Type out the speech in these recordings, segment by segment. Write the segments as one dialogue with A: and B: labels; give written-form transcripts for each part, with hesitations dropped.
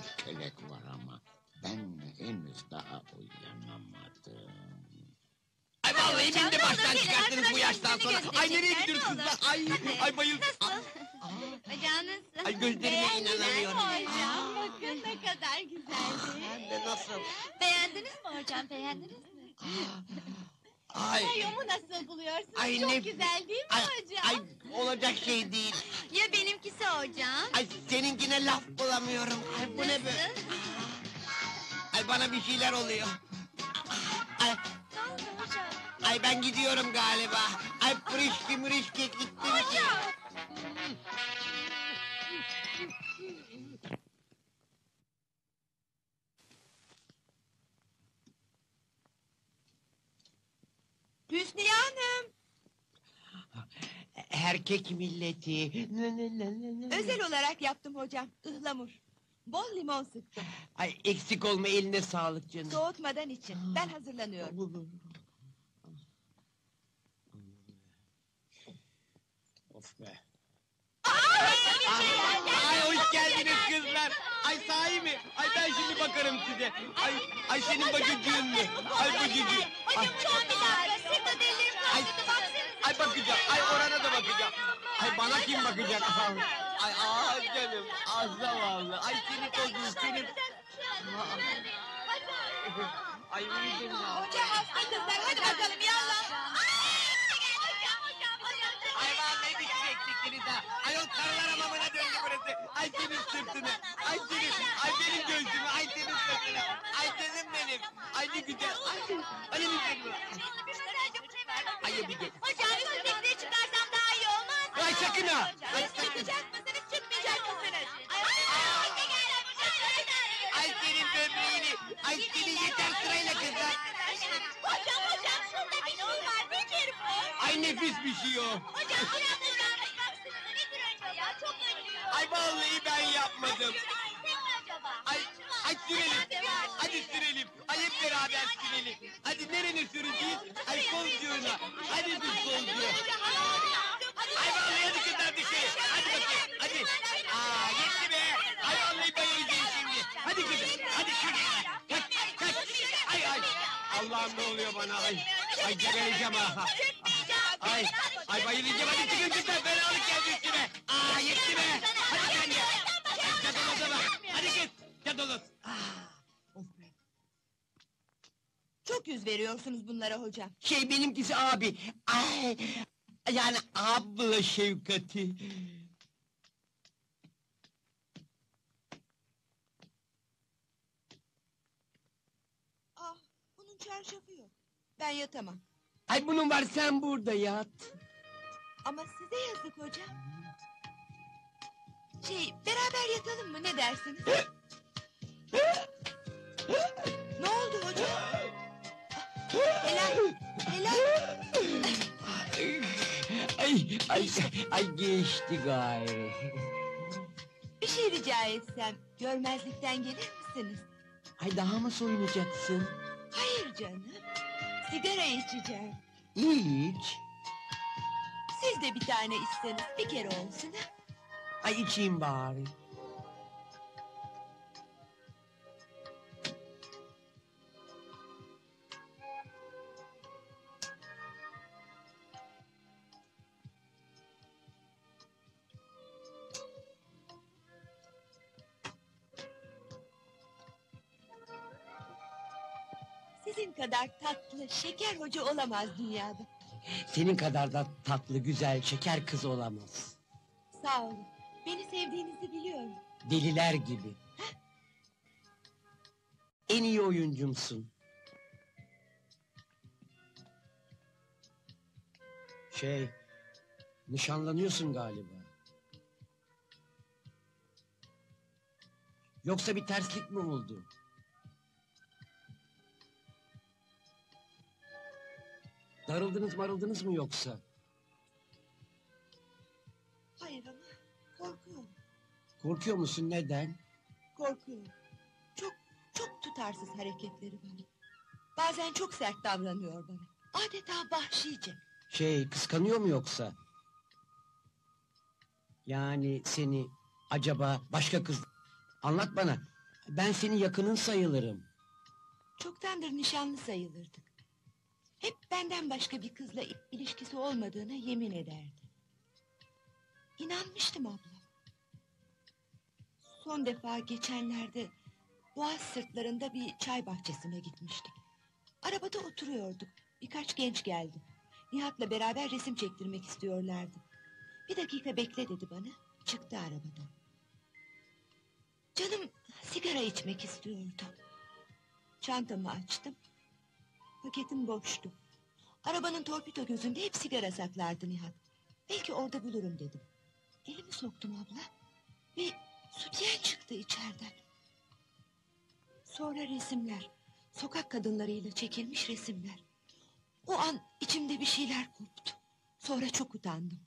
A: kelek var ama ben henüz daha uyanamadım.
B: Ay vallahi beni de baştan çıkarttınız bu yaştan sonra. Ay nereye gidiyoruz kızlar? Ay bayıldım.
C: Hocam nasıl?
B: Ay gözlerime inanamıyorum.
C: Hocam bakın ne kadar güzel.
B: Hem de nasıl?
C: Beğendiniz mi hocam, beğendiniz mi?
B: Ay.
C: Kayomu nasıl buluyorsunuz?
B: Ay,
C: Çok
B: ne-
C: güzel değil mi
B: Ay,
C: hocam?
B: ay olacak şey değil.
C: Ya benimkisi hocam?
B: Ay seninkine laf bulamıyorum. Ay bu ne böyle? Ay bana bir şeyler oluyor. Ay,
C: Ne oldu hocam?
B: ay ben gidiyorum galiba. Ay pırışki mırışki gittim.
C: Hocam!
D: Hüsniye Hanım,
B: Erkek milleti.
D: özel olarak yaptım hocam, ıhlamur. Bol limon sıktım,
B: Ay eksik olma eline sağlık canım.
D: soğutmadan için. Ben hazırlanıyorum.
A: Of be.
B: Ay hoş geldiniz kızlar. Ay sahi mi? Ay ben şimdi bakarım size. Ay senin bacıcığın mı? Ay bacıcığım. Ay,
C: Çok güzel. Sitadelerim
B: Ay,
C: nasıl baksanıza.
B: ay bakacağım. Ay orana da bakacağım. Ay bana kim bakacak? Ay canım. Zavallı. Ay seni kozun senin. Ay uyudum ya.
D: Hocam hasta kızlar, hadi bakalım yallah.
B: Ay vallahi düşeceksiniz ha. Ayol karılar hamamına döndü burası. Ay senin sırtını. Ay senin. Ay benim göğsümü. Ay senin sırtını. Ay canım benim. Ay ne güzel. Ay ne güzel. Ay bir gel.
C: Hocam üstündekileri çıkarsam daha iyi olmaz mı?
B: Ay sakın ha. Ay sakın.
D: Çıkacak mısınız, çıkmayacak mısınız?
B: Ay senin böbreğini. Ay senin yeter sırayla kızlar.
C: Hocam şurada bir şey var. Nedir bu?
B: Ay nefis bir şey o.
C: Hocam biraz da görmek baksanıza. Nedir acaba? Çok acıyor.
B: Ay vallahi ben yapmadım.
C: Ne acaba?
B: Ay sürelim. Hadi sürelim. Ay hep beraber sürelim. Hadi nerene süreceğiz? Ay kolcuğuna. Hadi düz kolcuğu. Ay vallahi hadi kızlar dışarı. Hadi bakayım. Hadi. Yetti be. Ay vallahi bayılacağım şimdi. Hadi kızım. Hadi kaç. Ay. Allah'ım ne oluyor bana? Ay gebereceğim ha. Ay bayılacağım. Hadi çıkın kızlar. Fenalık geldi üstüme. Yetti be. Hadi sen de. Cadoloza bak. Hadi kız. Cadoloz. Of be.
D: Çok yüz veriyorsunuz bunlara hocam.
B: Benimkisi abi. Ay. Yani abla şefkati.
D: Bunun çarşafı yok. Ben yatamam.
B: Ay bunun var sen burada yat.
D: Ama size yazık hocam. Beraber yatalım mı, ne dersiniz? Ne oldu hocam? Helal.
B: Ay geçti gayrı.
D: Bir şey rica etsem, görmezlikten gelir misiniz?
B: Ay daha mı soyunacaksın?
D: Hayır canım. Sigara içeceğim.
B: Hiç.
D: Siz de bir tane içseniz, bir kere olsun ha?
B: Ay içeyim bari.
D: Sizin kadar tatlı, şeker hoca olamaz dünyada.
B: Senin kadar da tatlı, güzel, şeker kız olamaz.
D: Sağ olun. Beni sevdiğinizi biliyorum.
B: Deliler gibi. En iyi oyuncumsun. Nişanlanıyorsun galiba. Yoksa bir terslik mi oldu? Darıldınız mı yoksa?
D: Hayır ama korkuyorum.
B: Korkuyor musun, neden?
D: Korkuyorum. Çok tutarsız hareketleri var. Bazen çok sert davranıyor bana. Adeta vahşice.
B: Kıskanıyor mu yoksa? Yani seni acaba başka kız... Anlat bana. Ben senin yakının sayılırım.
D: Çoktandır nişanlı sayılırdık. Hep benden başka bir kızla ilişkisi olmadığına yemin ederdi. İnanmıştım ablam. Son defa geçenlerde Boğaz sırtlarında bir çay bahçesine gitmiştik. Arabada oturuyorduk. Birkaç genç geldi. Nihat'la beraber resim çektirmek istiyorlardı. Bir dakika bekle dedi bana. Çıktı arabadan. Canım sigara içmek istiyordu. Çantamı açtım. Paketim boştu. Arabanın torpido gözünde hep sigara saklardı Nihat. Belki orada bulurum dedim. Elimi soktum abla. Ve sütyen çıktı içeriden. Sonra resimler. Sokak kadınlarıyla çekilmiş resimler. O an içimde bir şeyler koptu. Sonra çok utandım.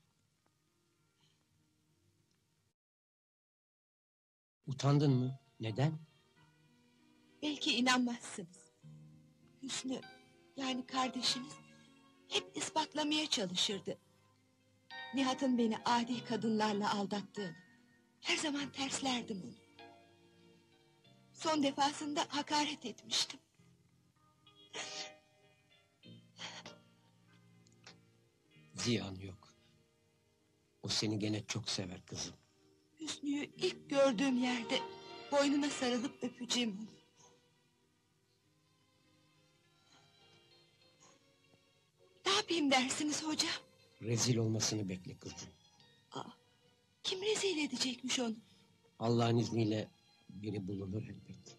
B: Utandın mı? Neden?
D: Belki inanmazsınız. Hüsnü, yani kardeşiniz, hep ispatlamaya çalışırdı. Nihat'ın beni adi kadınlarla aldattığını. Her zaman terslerdim onu. Son defasında hakaret etmiştim.
B: Ziyan yok. O seni gene çok sever kızım.
D: Hüsnü'yü ilk gördüğüm yerde boynuna sarılıp öpeceğim onu. Ne yapayım dersiniz hocam?
B: Rezil olmasını bekle kızım.
D: Kim rezil edecekmiş onu?
B: Allah'ın izniyle biri bulunur elbet.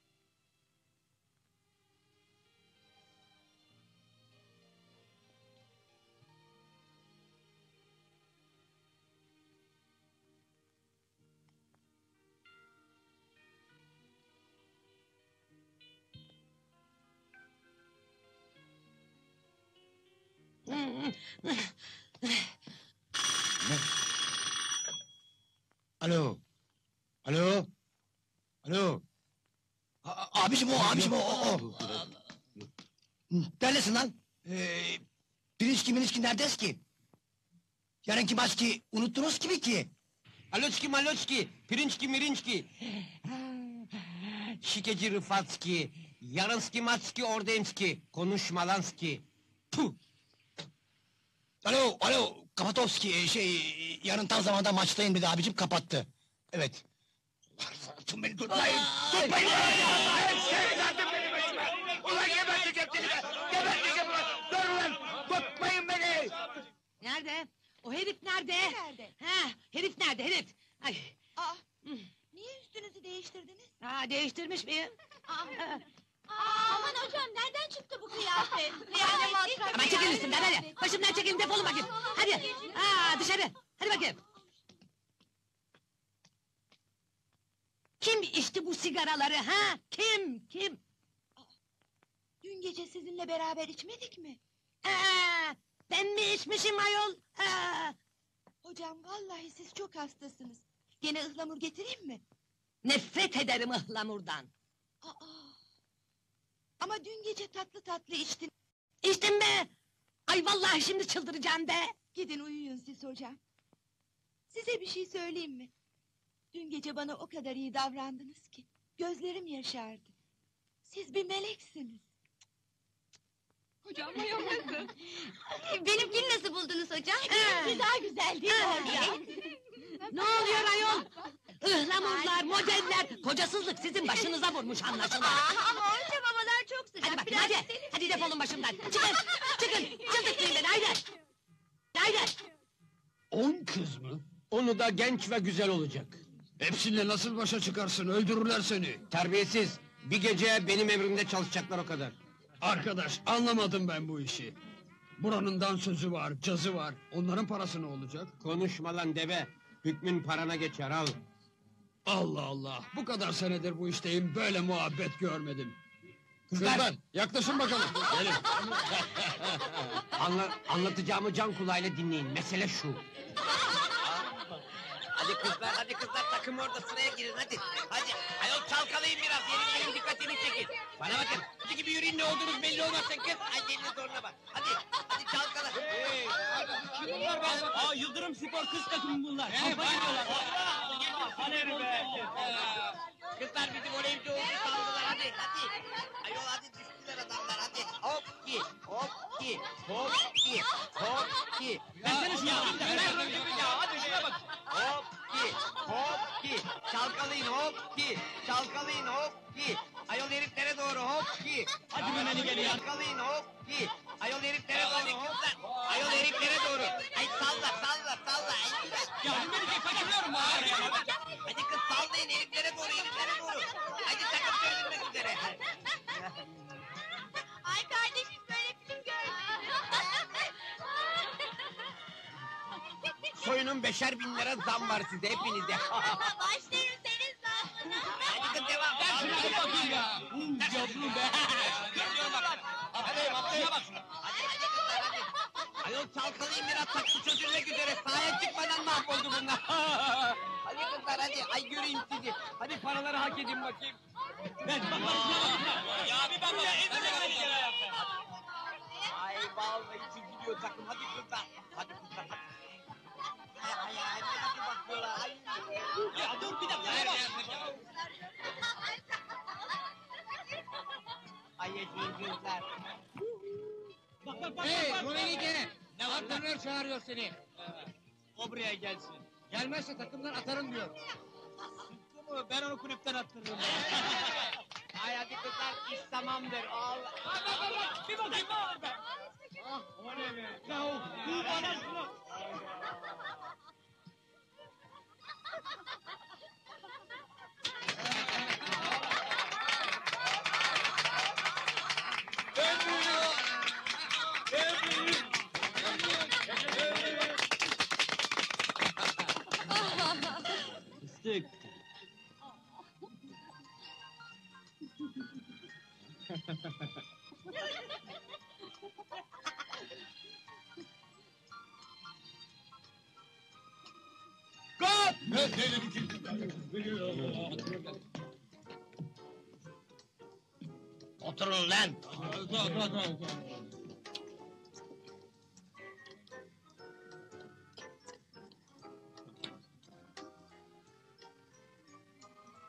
A: Alo. Alo. Alo.
E: Abicim o. Neredesin lan? Pirinçki neredesin ki? Yarınki maç ki unuttunuz gibi ki.
B: Aloçki maloçki, pirinçki mirinçki. Şikeci Rıfatski, yarınski maçki ordenski, konuşmalanski. Puh!
E: Alo, Kapatovski, yarın tam zamanda maçtayım dedi abicim, kapattı. Evet. Tutun beni, tutmayın! Tutmayın!
A: Ulan geberteceğim seni be! Geberteceğim ulan! Dur ulan! Tutmayın beni!
F: Nerede? O herif nerede?
D: Nerede?
F: Ha, herif nerede herif? Ay,
D: Niye üstünüzü değiştirdiniz?
F: değiştirmiş miyim?
C: Aman hocam nereden çıktı bu kıyafet? Yani matkap.
F: Aman çekilin üstümden hadi! Başımdan çekilin, defolun bakayım! Hadi! Dışarı! Hadi bakayım! Kim içti bu sigaraları ha? Kim?
D: Dün gece sizinle beraber içmedik mi?
F: Ben mi içmişim ayol?
D: Hocam vallahi siz çok hastasınız. Gene ıhlamur getireyim mi?
F: Nefret ederim ıhlamurdan!
D: Ama dün gece tatlı tatlı içtin.
F: İçtim be! Ay vallahi şimdi çıldıracağım be!
D: Gidin uyuyun siz hocam. Size bir şey söyleyeyim mi? Dün gece bana o kadar iyi davrandınız ki gözlerim yaşardı. Siz bir meleksiniz.
C: Hocam bayılmasın. Benimkini nasıl buldunuz hocam?
F: Benimki
C: daha güzel değil mi hocam?
F: Ne oluyor ayol? Ihlamurlar, modeller, kocasızlık sizin başınıza vurmuş anlaşılan.
C: Ama önce babalar çok sıcak.
F: Hadi bakayım hadi, hadi defolun başımdan. Çıkın, çıldırtmayın beni haydi.
A: 10 kız mı?
B: Onu da genç ve güzel olacak.
A: Hepsiyle nasıl başa çıkarsın? Öldürürler seni.
B: Terbiyesiz, bir gece benim emrimde çalışacaklar o kadar.
G: Arkadaş, anlamadım ben bu işi. Buranın dansözü var, cazı var. Onların parası ne olacak?
B: Konuşma lan deve, hükmün parana geçer al.
G: Allah Allah, bu kadar senedir bu işteyim, böyle muhabbet görmedim.
B: Kızlar!
G: Yaklaşın bakalım. Gelin.
B: Anlatacağımı can kulağıyla dinleyin, mesele şu.
H: Hadi kızlar takım orada sıraya girin hadi. Hadi ayol çalkalayın biraz benim dikkatimi çekin. Bana bakın hadi gibi yürüyün ne olduğunuz belli olmasın kız. Ay elini zoruna bak. Hadi çalkala.
B: Kim bunlar be? Yıldırım Spor kız takımı bunlar. Kampa gidiyorlar.
H: Kızlar bizim voleyci oldu saldılar hadi hadi. Ayol hadi düştüler adamlar hadi. Hop ki hop ki hop ki hop ki.
B: Versene şunu.
H: Ver gibi ya hadi şuna bak. Hop ki çalkalayın hop ki çalkalayın hop ki. Ayol heriflere doğru hop ki.
B: Hadi Mehmet'i gel ya.
H: Çalkalayın hop ki. Ayol heriflere doğru hop. Ayol heriflere doğru. Ay salla. Ay,
B: Ya Mehmet'i kaçırıyorum bu araya.
H: hadi kız sallayın heriflere doğru. Hadi takım çözülmek üzere.
C: Ay kardeşim böyle film görmedim.
H: Soyunun 5.000 lira zam var size hepinize.
C: Başlarım senin zammına.
H: Hadi kız devam.
B: Ver şunu bir bakayım ya. Yavrum be. Hadi bak şuna.
H: Hadi kızlar hadi. Ayol çalkalayın biraz takım çözülmek üzere. Sahaya çıkmadan mahvoldu bunlar. Hadi kızlar hadi. Ay göreyim sizi. Hadi paraları hak edin bakayım.
B: Ver bak şuna bak şuna. Ya bir bak bak. Ezme beni gel ayakta.
H: Ay vallahi gidiyor takım. Hadi kızlar. Hadi kızlar hadi. Hadi bakıyorlar. Ay.
B: Ya dur bir dakika. Ne bak.
H: Ay yaşayın kızlar.
B: Bak.
G: Hey Rumenike!
B: Ne var lan?
G: Antrenör çağırıyor seni.
B: O buraya gelsin.
G: Gelmezse takımdan atarım diyor.
B: Sıktı mı? Ben onu kulüpten attırırım.
H: Ay hadi kızlar iş tamamdır. Allah.
B: Bak. Bir bakayım ne olur be. O ne be? Ya o. Dur bana şunu. Fıstık.
E: Oturun lan.